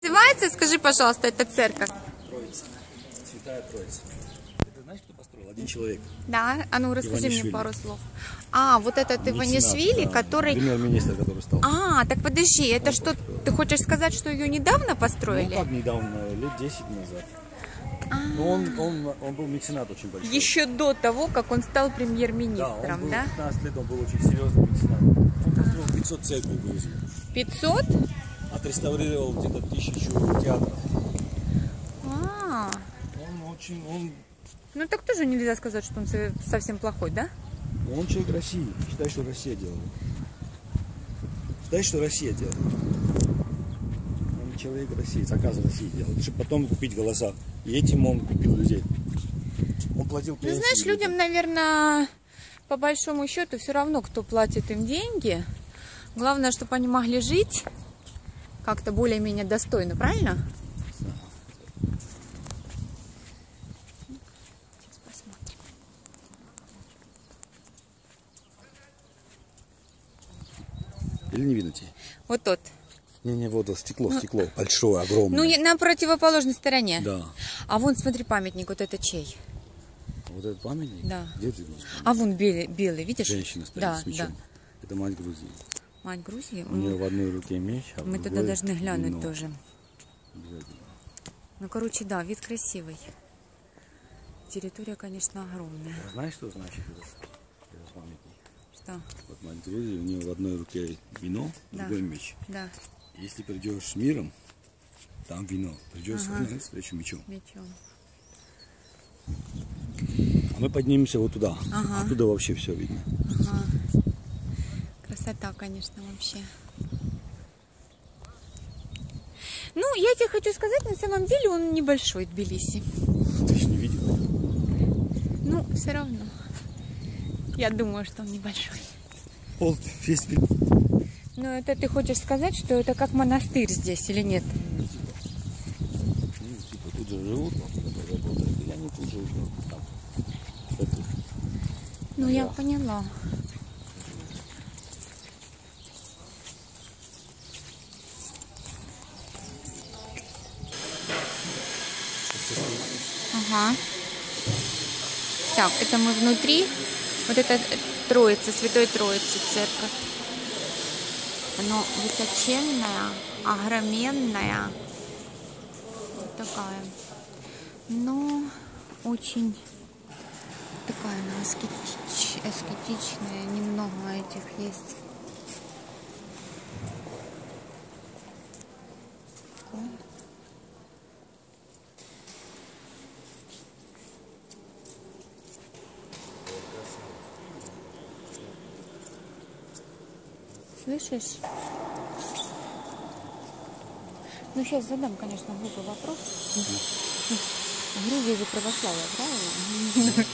Называется, скажи, пожалуйста, эта церковь? Троица. Святая Троица. Это знаешь, кто построил? Один человек. Да, а ну расскажи мне Иванишвили. пару слов. А, вот этот Иванишвили, Да, который... премьер-министр, который стал. А, так подожди, это что, ты хочешь сказать, что ее недавно Ну, построили? как недавно, лет 10 назад. Но он был меценат очень большой. Еще до того, как он стал Да, он премьер-министром, был да? 15 лет, он был очень серьезный меценат. Он построил 500 церквей в Грузии. 500? Отреставрировал где-то 1000 театров. А, Он ну так тоже нельзя сказать, что он совсем плохой, да? человек России. Считай, что Россия делала. Считай, что Россия делала. Он человек России, заказ России делал. Чтобы потом купить голоса. И этим он купил людей. Он платил пенсии. Ну, знаешь, людям, наверное, по большому счету все равно, кто платит им деньги. Главное, чтобы они могли жить как-то более-менее достойно, правильно? Сейчас посмотрим. Или не видно тебе? Вот тот. Не, вот стекло, большое, огромное. Ну, на противоположной стороне. Да. А вон, смотри, памятник, вот это чей? Вот этот памятник? Да. Где ты видишь? А вон белый, видишь? Женщина стоит да, с мечом. Да. Это мать Грузии. Мать Грузии? У нее в одной руке меч, а в Мы другой тогда должны глянуть вино. тоже. Обязательно. Ну, короче, да, вид красивый. Территория, конечно, огромная. А знаешь, что значит этот памятник? Что? Вот мать Грузии, у нее в одной руке вино, в Да. другой меч. Да, Если придешь с миром, там вино. Придешь с войной, встречу мечом. мечом. А мы поднимемся вот туда. Ага. Оттуда вообще все видно. Ага. Красота, конечно, вообще. Ну, я тебе хочу сказать, на самом деле он небольшой, Тбилиси. Ты же не видел. Ну, все равно. Я думаю, что он небольшой. Весь Но это ты хочешь сказать, что это как монастырь здесь или нет? типа тут же живут, работают, и они тут же живут. Там, в таких. Ну, я поняла. Ага. Так, это мы внутри. Вот это Троица, Святой Троицы церковь. Оно высоченная, огроменная. Вот такая. Но очень такая она аскетичная. Немного этих есть. Икон. Слышишь? Ну, сейчас задам, конечно, глупый вопрос. В Грузии же православие, правильно?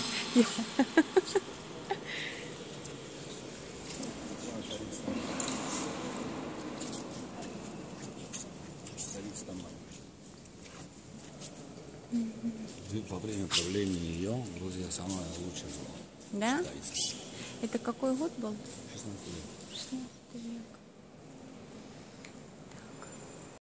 Во время правления ее Грузия самая лучшая была. Да? Считается. Это какой год был? 16 лет. 16 век.